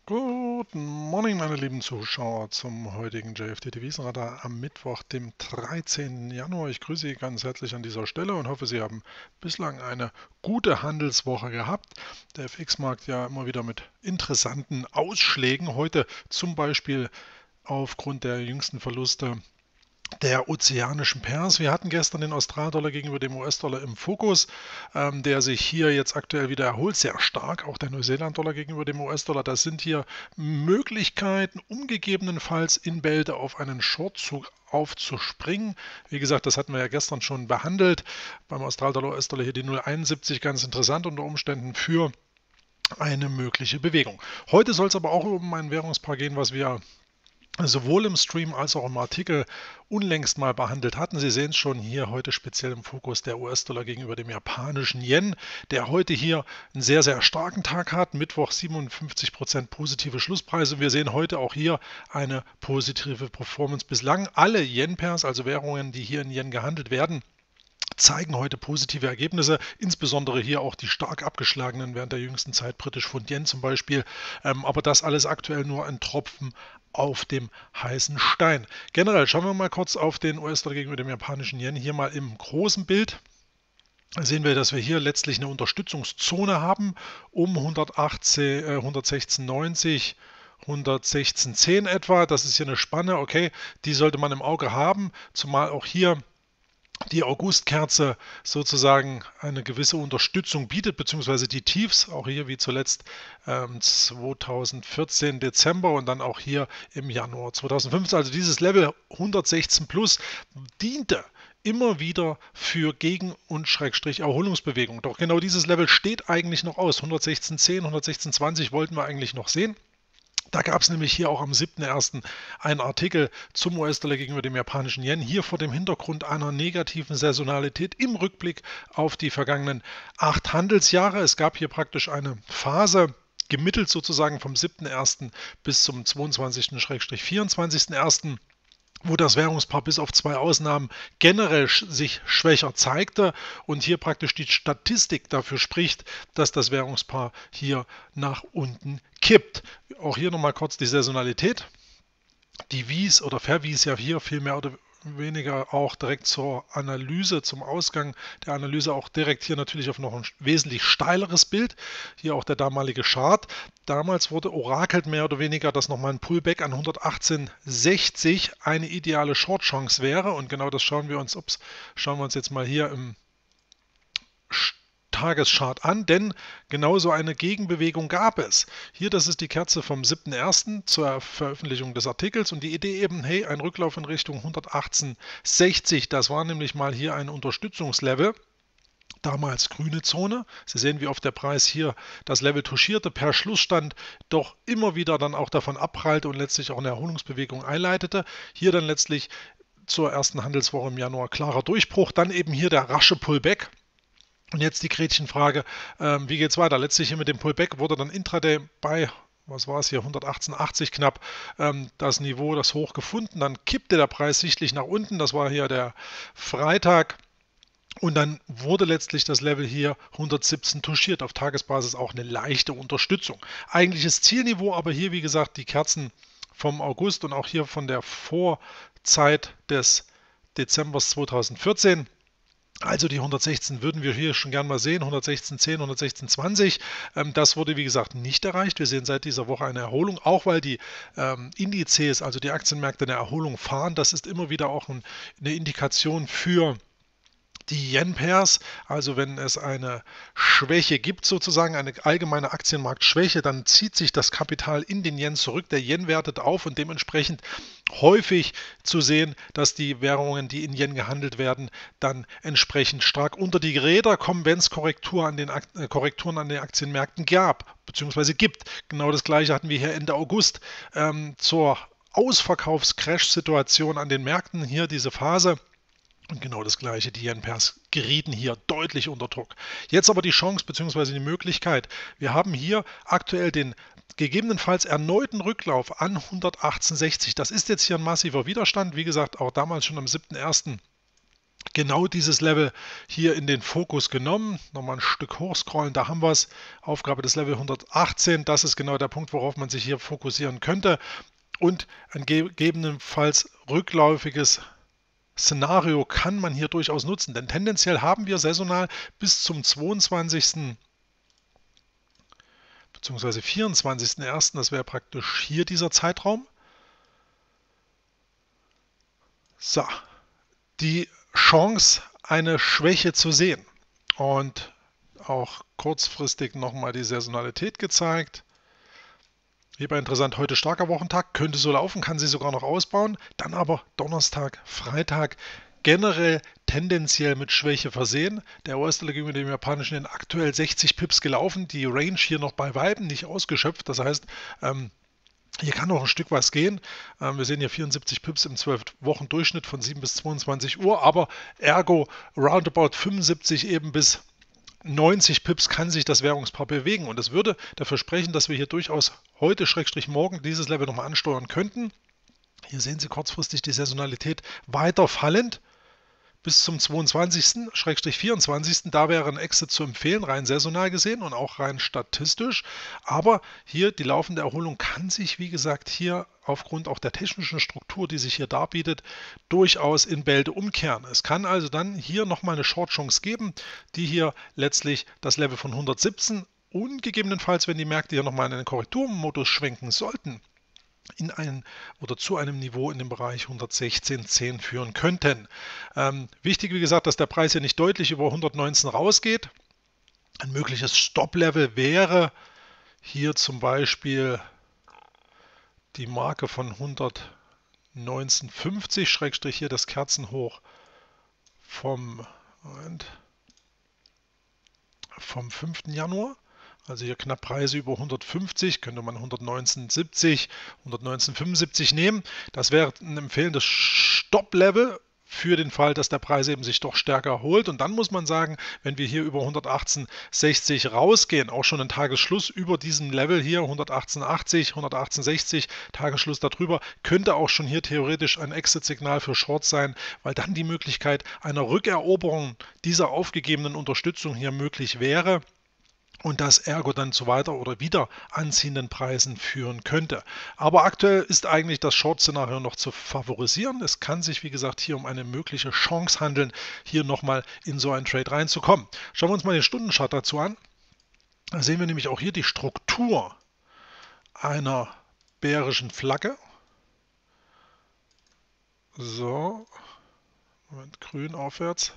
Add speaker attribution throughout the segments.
Speaker 1: Guten Morgen, meine lieben Zuschauer, zum heutigen JFD-Devisenradar am Mittwoch, dem 13. Januar. Ich grüße Sie ganz herzlich an dieser Stelle und hoffe, Sie haben bislang eine gute Handelswoche gehabt. Der FX-Markt ja immer wieder mit interessanten Ausschlägen. Heute zum Beispiel aufgrund der jüngsten Verluste der ozeanischen Pairs. Wir hatten gestern den Australdollar gegenüber dem US-Dollar im Fokus, der sich hier jetzt aktuell wieder erholt, sehr stark. Auch der Neuseeland-Dollar gegenüber dem US-Dollar. Das sind hier Möglichkeiten, um gegebenenfalls in Bälde auf einen Shortzug aufzuspringen. Wie gesagt, das hatten wir ja gestern schon behandelt. Beim Australdollar, US-Dollar hier die 0,71, ganz interessant unter Umständen für eine mögliche Bewegung. Heute soll es aber auch um ein Währungspaar gehen, was wir sowohl im Stream als auch im Artikel unlängst mal behandelt hatten. Sie sehen es schon hier heute speziell im Fokus der US-Dollar gegenüber dem japanischen Yen, der heute hier einen sehr, sehr starken Tag hat. Mittwoch 57% positive Schlusspreise. Wir sehen heute auch hier eine positive Performance bislang. Alle Yen-Pairs, also Währungen, die hier in Yen gehandelt werden, zeigen heute positive Ergebnisse, insbesondere hier auch die stark abgeschlagenen während der jüngsten Zeit, britisch Pfund Yen zum Beispiel, aber das alles aktuell nur ein Tropfen auf dem heißen Stein. Generell schauen wir mal kurz auf den US-Dollar gegenüber dem japanischen Yen, hier mal im großen Bild. Sehen wir, dass wir hier letztlich eine Unterstützungszone haben um 116,90, 116,10 etwa. Das ist hier eine Spanne, okay, die sollte man im Auge haben, zumal auch hier die Augustkerze sozusagen eine gewisse Unterstützung bietet, beziehungsweise die Tiefs, auch hier wie zuletzt 2014 Dezember und dann auch hier im Januar 2015. Also dieses Level 116 plus diente immer wieder für Gegen- und Schrägstrich Erholungsbewegung. Doch genau dieses Level steht eigentlich noch aus. 116,10, 116,20 wollten wir eigentlich noch sehen. Da gab es nämlich hier auch am 7.1. einen Artikel zum US-Dollar gegenüber dem japanischen Yen, hier vor dem Hintergrund einer negativen Saisonalität im Rückblick auf die vergangenen 8 Handelsjahre. Es gab hier praktisch eine Phase, gemittelt sozusagen vom 7.1. bis zum 22.-24.1., wo das Währungspaar bis auf 2 Ausnahmen generell sich schwächer zeigte und hier praktisch die Statistik dafür spricht, dass das Währungspaar hier nach unten kippt. Auch hier nochmal kurz die Saisonalität. Die wies oder verwies ja hier viel mehr oder weniger auch direkt zur Analyse, zum Ausgang der Analyse, auch direkt hier natürlich auf noch ein wesentlich steileres Bild. Hier auch der damalige Chart. Damals wurde orakelt mehr oder weniger, dass nochmal ein Pullback an 118,60 eine ideale Short-Chance wäre. Und genau das schauen wir uns jetzt mal hier im Tageschart an, denn genauso eine Gegenbewegung gab es. Hier, das ist die Kerze vom 7.1. zur Veröffentlichung des Artikels und die Idee eben, hey, ein Rücklauf in Richtung 118,60, das war nämlich mal hier ein Unterstützungslevel. Damals grüne Zone. Sie sehen, wie oft der Preis hier das Level touchierte, per Schlussstand doch immer wieder dann auch davon abprallte und letztlich auch eine Erholungsbewegung einleitete. Hier dann letztlich zur ersten Handelswoche im Januar klarer Durchbruch, dann eben hier der rasche Pullback. Und jetzt die Gretchenfrage, wie geht es weiter? Letztlich hier mit dem Pullback wurde dann Intraday bei, was war es hier, 118,80 knapp, das Niveau, das Hoch gefunden. Dann kippte der Preis sichtlich nach unten, das war hier der Freitag. Und dann wurde letztlich das Level hier 117 touchiert, auf Tagesbasis auch eine leichte Unterstützung. Eigentliches Zielniveau, aber hier wie gesagt die Kerzen vom August und auch hier von der Vorzeit des Dezembers 2014. Also die 116 würden wir hier schon gern mal sehen, 116,10, 116,20. Das wurde wie gesagt nicht erreicht. Wir sehen seit dieser Woche eine Erholung, auch weil die Indizes, also die Aktienmärkte, eine Erholung fahren. Das ist immer wieder auch eine Indikation für die Yen-Pairs, also wenn es eine Schwäche gibt, sozusagen eine allgemeine Aktienmarktschwäche, dann zieht sich das Kapital in den Yen zurück, der Yen wertet auf und dementsprechend häufig zu sehen, dass die Währungen, die in Yen gehandelt werden, dann entsprechend stark unter die Räder kommen, wenn es Korrekturen an den Aktienmärkten gab, beziehungsweise gibt. Genau das gleiche hatten wir hier Ende August zur Ausverkaufs-Crash-Situation an den Märkten, hier diese Phase. Und genau das gleiche, die Yen-Pairs gerieten hier deutlich unter Druck. Jetzt aber die Chance bzw. die Möglichkeit. Wir haben hier aktuell den gegebenenfalls erneuten Rücklauf an 118,60. Das ist jetzt hier ein massiver Widerstand. Wie gesagt, auch damals schon am 7.1. genau dieses Level hier in den Fokus genommen. Nochmal ein Stück hochscrollen, da haben wir es. Aufgabe des Level 118, das ist genau der Punkt, worauf man sich hier fokussieren könnte. Und ein gegebenenfalls rückläufiges Szenario kann man hier durchaus nutzen, denn tendenziell haben wir saisonal bis zum 22. bzw. 24.01., das wäre praktisch hier dieser Zeitraum. So, die Chance, eine Schwäche zu sehen. Und auch kurzfristig nochmal die Saisonalität gezeigt. Hierbei interessant, heute starker Wochentag, könnte so laufen, kann sie sogar noch ausbauen. Dann aber Donnerstag, Freitag generell tendenziell mit Schwäche versehen. Der US-Dollar gegenüber dem japanischen Yen aktuell 60 Pips gelaufen, die Range hier noch bei Weitem nicht ausgeschöpft. Das heißt, hier kann noch ein Stück was gehen. Wir sehen hier 74 Pips im 12-Wochen-Durchschnitt von 7 bis 22 Uhr, aber ergo roundabout 75 eben bis 90 Pips kann sich das Währungspaar bewegen und es würde dafür sprechen, dass wir hier durchaus heute morgen dieses Level nochmal ansteuern könnten. Hier sehen Sie kurzfristig die Saisonalität weiter fallend bis zum 22.-24. Da wäre ein Exit zu empfehlen, rein saisonal gesehen und auch rein statistisch. Aber hier die laufende Erholung kann sich, wie gesagt, hier aufgrund auch der technischen Struktur, die sich hier darbietet, durchaus in Bälde umkehren. Es kann also dann hier nochmal eine Short-Chance geben, die hier letztlich das Level von 117 und gegebenenfalls, wenn die Märkte hier nochmal in einen Korrekturmodus schwenken sollten, in ein oder zu einem Niveau in dem Bereich 116,10 führen könnten. Wichtig, wie gesagt, dass der Preis hier nicht deutlich über 119 rausgeht. Ein mögliches Stop-Level wäre hier zum Beispiel die Marke von 119,50, Schrägstrich hier das Kerzenhoch vom 5. Januar. Also hier knapp Preise über 150, könnte man 119,70, 119,75 nehmen. Das wäre ein empfehlendes Stop-Level für den Fall, dass der Preis eben sich doch stärker erholt. Und dann muss man sagen, wenn wir hier über 118,60 rausgehen, auch schon ein Tagesschluss über diesem Level hier, 118,80, 118,60, Tagesschluss darüber, könnte auch schon hier theoretisch ein Exit-Signal für Shorts sein, weil dann die Möglichkeit einer Rückeroberung dieser aufgegebenen Unterstützung hier möglich wäre. Und das ergo dann zu weiter oder wieder anziehenden Preisen führen könnte. Aber aktuell ist eigentlich das Short-Szenario noch zu favorisieren. Es kann sich, wie gesagt, hier um eine mögliche Chance handeln, hier nochmal in so einen Trade reinzukommen. Schauen wir uns mal den Stundenchart dazu an. Da sehen wir nämlich auch hier die Struktur einer bärischen Flagge. So, Moment, grün aufwärts.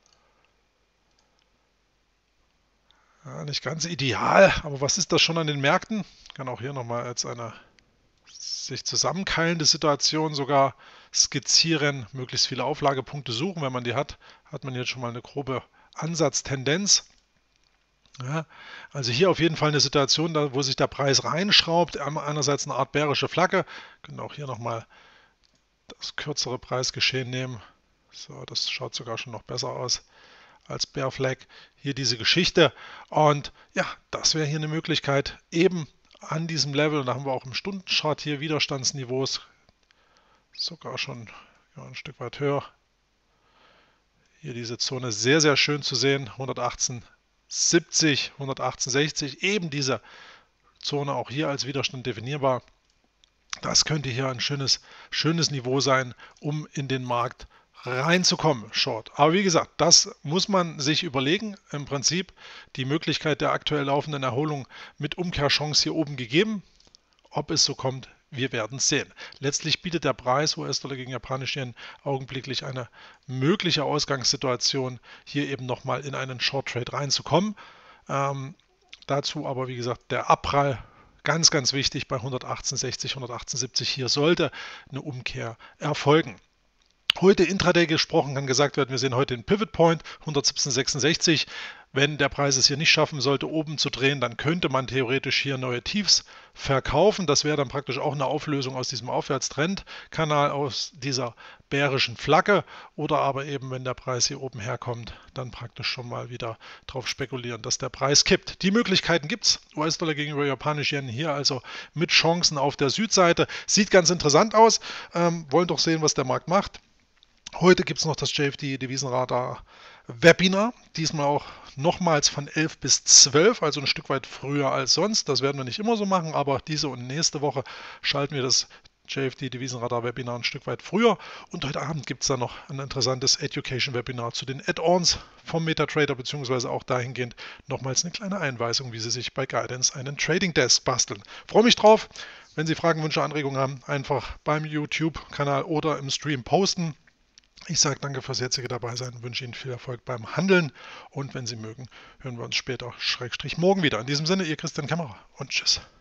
Speaker 1: Ja, nicht ganz ideal, aber was ist das schon an den Märkten? Kann auch hier nochmal als eine sich zusammenkeilende Situation sogar skizzieren, möglichst viele Auflagepunkte suchen. Wenn man die hat, hat man jetzt schon mal eine grobe Ansatztendenz. Ja, also hier auf jeden Fall eine Situation, wo sich der Preis reinschraubt. Einerseits eine Art bärische Flagge. Können auch hier nochmal das kürzere Preisgeschehen nehmen. So, das schaut sogar schon noch besser aus als Bear Flag, hier diese Geschichte. Und ja, das wäre hier eine Möglichkeit, eben an diesem Level, und da haben wir auch im Stundenchart hier Widerstandsniveaus, sogar schon ein Stück weit höher. Hier diese Zone sehr, sehr schön zu sehen, 118,70, 118,60, eben diese Zone auch hier als Widerstand definierbar. Das könnte hier ein schönes Niveau sein, um in den Markt reinzukommen, Short. Aber wie gesagt, das muss man sich überlegen. Im Prinzip die Möglichkeit der aktuell laufenden Erholung mit Umkehrchance hier oben gegeben. Ob es so kommt, wir werden es sehen. Letztlich bietet der Preis US-Dollar gegen japanische Yen augenblicklich eine mögliche Ausgangssituation, hier eben nochmal in einen Short Trade reinzukommen. Dazu aber, wie gesagt, der Abprall ganz, ganz wichtig bei 118,60, 118,70. Hier sollte eine Umkehr erfolgen. Heute Intraday gesprochen, kann gesagt werden, wir sehen heute den Pivot Point 117,66. Wenn der Preis es hier nicht schaffen sollte, oben zu drehen, dann könnte man theoretisch hier neue Tiefs verkaufen. Das wäre dann praktisch auch eine Auflösung aus diesem Aufwärtstrendkanal, aus dieser bärischen Flagge. Oder aber eben, wenn der Preis hier oben herkommt, dann praktisch schon mal wieder darauf spekulieren, dass der Preis kippt. Die Möglichkeiten gibt es. US-Dollar gegenüber japanisch Yen hier also mit Chancen auf der Südseite. Sieht ganz interessant aus. Wollen doch sehen, was der Markt macht. Heute gibt es noch das JFD Devisenradar Webinar, diesmal auch nochmals von 11 bis 12, also ein Stück weit früher als sonst. Das werden wir nicht immer so machen, aber diese und nächste Woche schalten wir das JFD Devisenradar Webinar ein Stück weit früher. Und heute Abend gibt es dann noch ein interessantes Education Webinar zu den Add-ons vom MetaTrader, beziehungsweise auch dahingehend nochmals eine kleine Einweisung, wie Sie sich bei Guidance einen Trading Desk basteln. Freue mich drauf. Wenn Sie Fragen, Wünsche, Anregungen haben, einfach beim YouTube-Kanal oder im Stream posten. Ich sage danke fürs jetzige Dabeisein, wünsche Ihnen viel Erfolg beim Handeln und wenn Sie mögen, hören wir uns später, Schrägstrich morgen wieder. In diesem Sinne, Ihr Christian Kämmerer und tschüss.